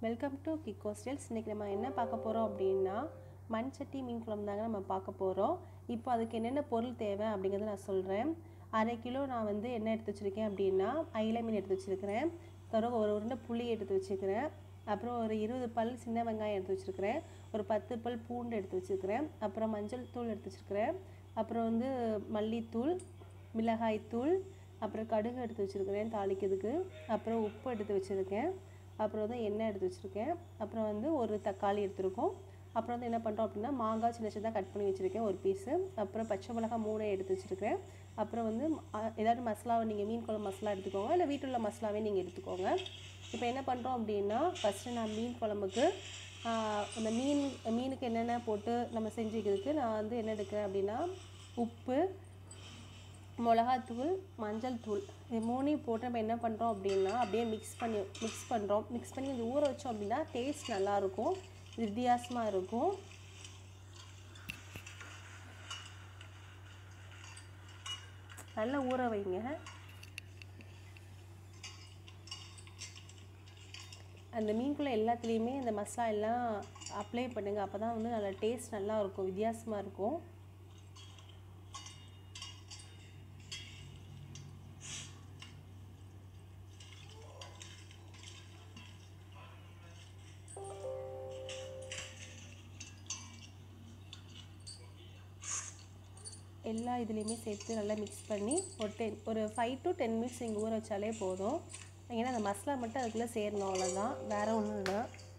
Welcome to kick ஹோஸ்டல்ஸ். இன்றைக்கி நம்ம என்ன பார்க்க போகிறோம் அப்படின்னா மண் சட்டி மீன் குழம்பு தாங்க நம்ம பார்க்க போகிறோம். இப்போ அதுக்கு என்னென்ன பொருள் தேவை அப்படிங்கிறத நான் சொல்கிறேன். 1/2 கிலோ நான் வந்து என்ன எடுத்து வச்சுருக்கேன் அப்படின்னா அயிலை மீன் எடுத்து வச்சுருக்கிறேன். ஒரு உருண்டை புளி எடுத்து வச்சுருக்கிறேன். அப்புறம் ஒரு 20 பல் சின்ன வெங்காயம் எடுத்து வச்சுருக்கிறேன். ஒரு 10 பல் பூண்டு எடுத்து வச்சுருக்கிறேன். அப்புறம் மஞ்சள் தூள் எடுத்து வச்சுருக்கிறேன். அப்புறம் வந்து மல்லித்தூள், மிளகாய் தூள், அப்புறம் கடுகு எடுத்து வச்சுருக்கிறேன் தாளிக்கிறதுக்கு. அப்புறம் உப்பு எடுத்து வச்சுருக்கேன். அப்புறம் வந்து எண்ணெய் எடுத்து வச்சுருக்கேன். அப்புறம் வந்து ஒரு தக்காளி எடுத்துருக்கோம். அப்புறம் வந்து என்ன பண்ணுறோம் அப்படின்னா மாங்காய் சின்ன சின்னதாக கட் பண்ணி வச்சுருக்கேன் ஒரு பீஸு. அப்புறம் பச்சை மிளகாய் 3 எடுத்து வச்சுருக்கேன். அப்புறம் வந்து ஏதாவது மசாலாவை நீங்கள் மீன் குழம்பு மசாலா எடுத்துக்கோங்க, இல்லை வீட்டில் உள்ள மசாலாவே நீங்கள் எடுத்துக்கோங்க. இப்போ என்ன பண்ணுறோம் அப்படின்னா ஃபஸ்ட்டு நான் மீன் குழம்புக்கு அந்த மீனுக்கு என்னென்ன போட்டு நம்ம செஞ்சு வைக்கிறதுக்கு நான் வந்து என்ன எடுக்கிறேன் அப்படின்னா உப்பு, மிளகாத்தூள், மஞ்சள் தூள், இது 3 போட்டு நம்ம என்ன பண்ணுறோம் அப்படின்னா அப்படியே மிக்ஸ் பண்ணி இது ஊற வச்சோம் அப்படின்னா டேஸ்ட் நல்லாயிருக்கும், வித்தியாசமாக இருக்கும். நல்லா ஊற வைங்க. அந்த மீன்குள்ளே எல்லாத்துலேயுமே இந்த மசாலா எல்லாம் அப்ளை பண்ணுங்கள். அப்போ தான் வந்து நல்லா டேஸ்ட் நல்லாயிருக்கும், வித்தியாசமாக இருக்கும். எல்லா இதுலேயுமே சேர்த்து நல்லா மிக்ஸ் பண்ணி ஒரு 5 to 10 மினிட்ஸ் நீங்கள் ஊற வச்சாலே போதும். ஏன்னா அந்த மசாலா மட்டும் அதுக்குள்ளே சேரணும், அவ்வளோதான், வேறு ஒன்றும் இல்லை.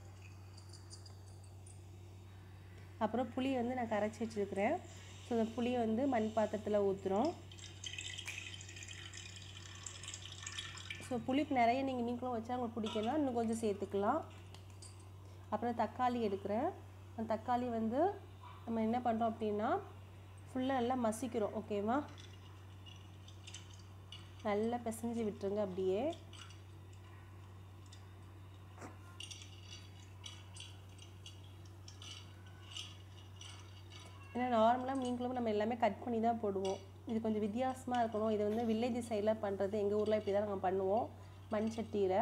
அப்புறம் புளி வந்து நான் கரைச்சி வச்சுருக்கிறேன். ஸோ அந்த புளியை வந்து மண் பாத்திரத்தில் ஊற்றுறோம். ஸோ புளிப்பு நிறைய நீங்கள் மீன் குழம்பு வச்சா உங்களுக்கு பிடிக்குன்னா இன்னும் கொஞ்சம் சேர்த்துக்கலாம். அப்புறம் தக்காளி எடுக்கிறேன். அந்த தக்காளி வந்து நம்ம என்ன பண்ணுறோம் அப்படின்னா ஃபுல்லாக நல்லா மசிக்கிறோம். ஓகேவா, நல்லா பிசைஞ்சு விட்டுருங்க அப்படியே. ஏன்னா நார்மலாக மீன் குழம்பு நம்ம எல்லாமே கட் பண்ணி தான் போடுவோம். இது கொஞ்சம் வித்தியாசமாக இருக்கணும். இது வந்து வில்லேஜ் சைடில் பண்ணுறது, எங்கள் ஊரில் இப்படி தான் நாங்கள் பண்ணுவோம் மண் சட்டியில்.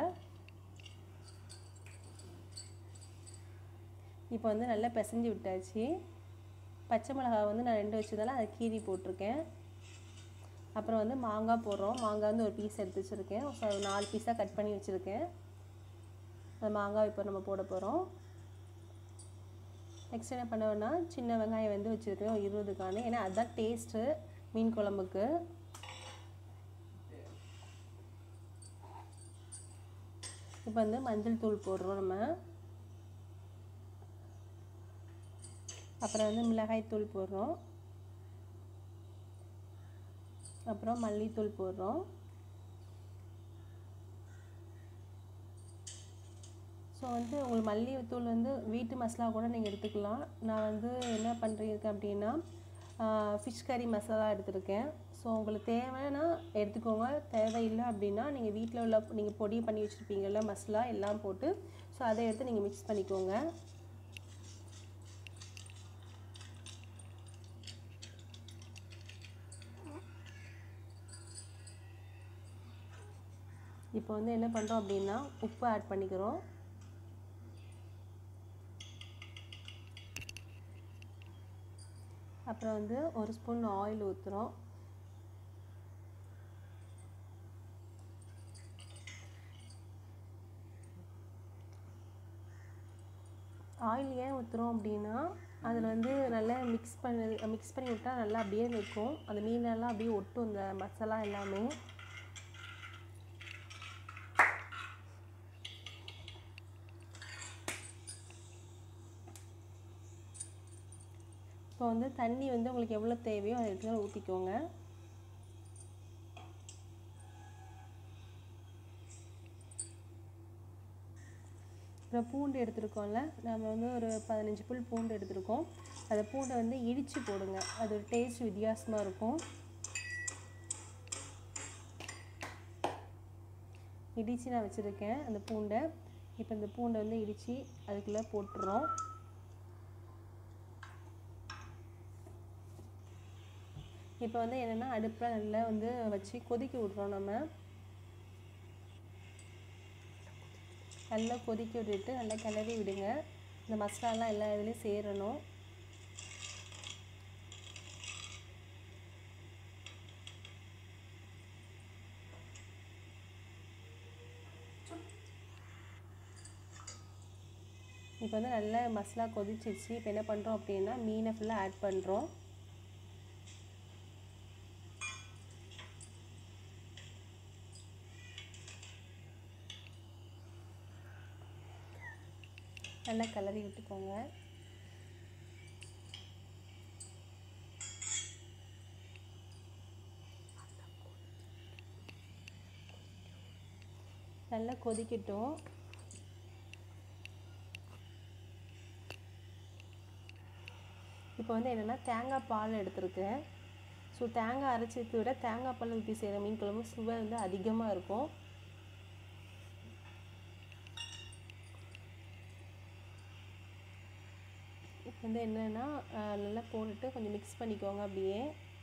இப்போ வந்து நல்லா பிசைஞ்சு விட்டாச்சு. பச்சை மிளகாய் வந்து நான் 2 வச்சதால அதை கீறி போட்டிருக்கேன். அப்புறம் வந்து மாங்காய் போடுறோம். மாங்காய் வந்து ஒரு பீஸ் எடுத்து வச்சுருக்கேன். ஸோ 4 பீஸாக கட் பண்ணி வச்சுருக்கேன். அந்த மாங்காய் இப்போ நம்ம போட போகிறோம். நெக்ஸ்ட் என்ன பண்ணுவேன்னா சின்ன வெங்காயம் வந்து வச்சுருக்கேன் 20 காணு. ஏன்னா அதுதான் டேஸ்ட்டு மீன் குழம்புக்கு. இப்போ வந்து மஞ்சள் தூள் போடுறோம் நம்ம. அப்புறம் வந்து மிளகாய் தூள் போடுறோம். அப்புறம் மல்லித்தூள் போடுறோம். ஸோ வந்து உங்களுக்கு மல்லித்தூள் வந்து வீட்டு மசாலா கூட நீங்கள் எடுத்துக்கலாம். நான் வந்து என்ன பண்ணுறேன் அப்படின்னா ஃபிஷ் கறி மசாலா எடுத்துருக்கேன். ஸோ உங்களுக்கு தேவைன்னா எடுத்துக்கோங்க, தேவையில்லை அப்படின்னா நீங்கள் வீட்டில் உள்ள நீங்கள் பொடி பண்ணி வச்சுருப்பீங்கள்ல மசாலா எல்லாம் போட்டு, ஸோ அதை எடுத்து நீங்கள் மிக்ஸ் பண்ணிக்கோங்க. இப்போ வந்து என்ன பண்ணுறோம் அப்படின்னா உப்பு ஆட் பண்ணிக்கிறோம். அப்புறம் வந்து 1 ஸ்பூன் ஆயில் ஊற்றுறோம். ஆயில் ஏன் ஊற்றுறோம் அப்படின்னா அதில் வந்து நல்லா மிக்ஸ் பண்ணி விட்டால் நல்லா அப்படியே நிற்கும். அந்த மீனெல்லாம் அப்படியே ஒட்டும் இந்த மசாலா எல்லாமே. இப்போ வந்து தண்ணி வந்து உங்களுக்கு எவ்வளோ தேவையோ அதை எடுத்து ஊற்றிக்கோங்க. அப்புறம் பூண்டு எடுத்துருக்கோம்ல, நம்ம வந்து ஒரு 15 புல் பூண்டு எடுத்துருக்கோம். அந்த பூண்டை வந்து இடித்து போடுங்க, அது ஒரு டேஸ்ட் வித்தியாசமாக இருக்கும். இடித்து நான் வச்சுருக்கேன் அந்த பூண்டை. இப்போ இந்த பூண்டை வந்து இடித்து அதுக்குள்ளே போட்டுறோம். இப்போ வந்து என்னென்னா அடுப்பில் நல்லா வந்து வச்சு கொதிக்க விட்றோம் நம்ம. நல்லா கொதிக்க விட்டுட்டு நல்லா கிளறி விடுங்க. இந்த மசாலாலாம் எல்லா இதுலேயும் சேரணும். இப்போ வந்து நல்லா மசாலா கொதிச்சிருச்சு. இப்போ என்ன பண்ணுறோம் அப்படின்னா மீனை ஃபுல்லாக ஆட் பண்ணுறோம். நல்லா கிளறி விட்டுக்கோங்க. நல்லா கொதிக்கட்டும். இப்போ வந்து என்னென்னா தேங்காய் பால் எடுத்துருக்கேன். ஸோ தேங்காய் அரைச்சதை விட தேங்காய் பால் ஊற்றி செய்கிற மீன் குழம்பு சுவை வந்து அதிகமாக இருக்கும். இப்போ வந்து என்னென்னா நல்லா போட்டுட்டு கொஞ்சம் மிக்ஸ் பண்ணிக்கோங்க. அப்படியே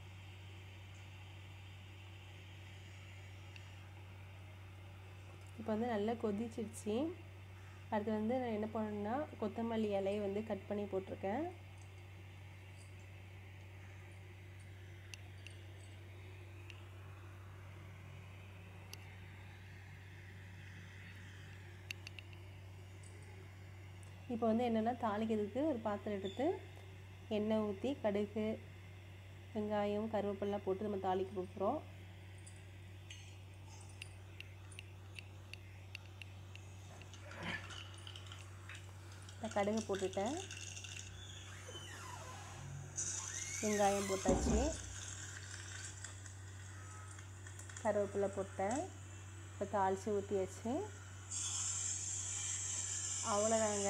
இப்போ வந்து நல்லா கொதிச்சிருச்சு. அடுத்து வந்து நான் என்ன பண்ணேன்னா கொத்தமல்லி இலையை வந்து கட் பண்ணி போட்டிருக்கேன். இப்போ வந்து என்னென்னா தாளிக்கிறதுக்கு ஒரு பாத்திரம் எடுத்து எண்ணெய் ஊற்றி கடுகு, வெங்காயம், கருவேப்பிலாம் போட்டு நம்ம தாளிக்க போகிறோம். நான் கடுகு போட்டுட்டேன். வெங்காயம் போட்டாச்சு. கருவேப்பிலை போட்டேன். இப்போ தாளித்து ஊற்றியாச்சு. அவ்வளோதாங்க.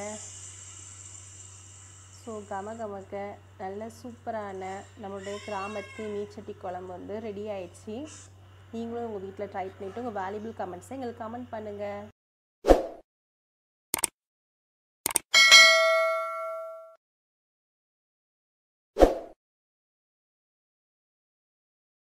ஸோ கமக்க நல்ல சூப்பரான நம்மளுடைய கிராமத்து மீன்சட்டி குழம்பு வந்து ரெடி ஆயிடுச்சு. நீங்களும் உங்கள் வீட்டில் ட்ரை பண்ணிவிட்டு உங்கள் வேல்யூபிள் கமெண்ட்ஸை எங்களுக்கு கமெண்ட் பண்ணுங்கள்.